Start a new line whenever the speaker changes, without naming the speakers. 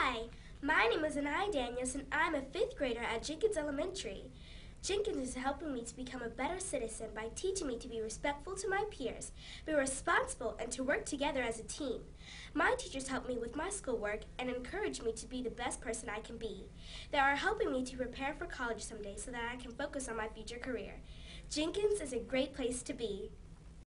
Hi, my name is Anai Daniels and I'm a 5th grader at Jenkins Elementary. Jenkins is helping me to become a better citizen by teaching me to be respectful to my peers, be responsible, and to work together as a team. My teachers help me with my schoolwork and encourage me to be the best person I can be. They are helping me to prepare for college someday so that I can focus on my future career. Jenkins is a great place to be.